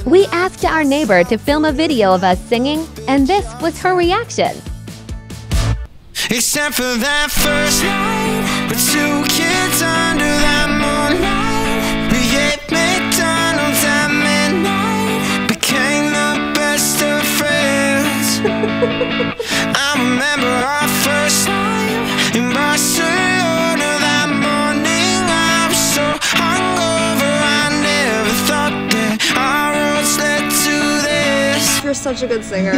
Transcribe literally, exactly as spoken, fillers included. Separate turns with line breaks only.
We asked our neighbor to film a video of us singing, and this was her reaction.
Except for that first night, with two kids under that moonlight, we ate McDonald's at midnight, became the best of friends. I remember our first time in Barcelona that morning. I was so hungover, I never thought that our roads led to this.
You're such a good singer.